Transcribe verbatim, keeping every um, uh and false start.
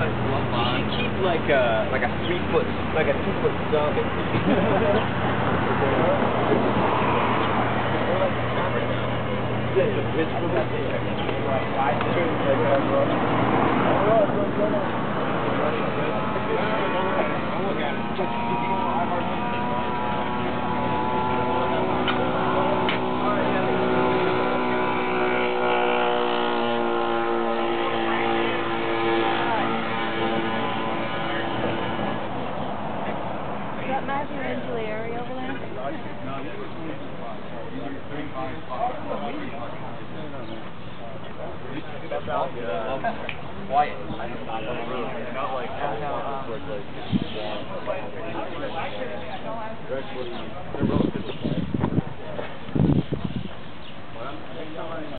should keep like a like a three foot, like a two foot sub. That Matthew into the area over there? Quiet. Not like, like, like,